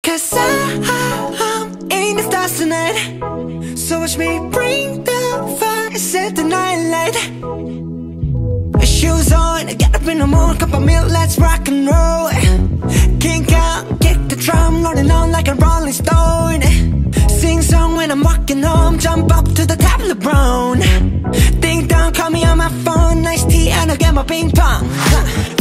Cause I'm in the stars tonight. So watch me bring the fire, set the night light. Shoes on, get up in the morning, cup of milk, let's rock and roll. Kink out, kick the drum, rolling on like a rolling stone. Sing song when I'm walking home, jump up to the top of the brown. Ding dong, call me on my phone, nice tea and I'll get my ping pong.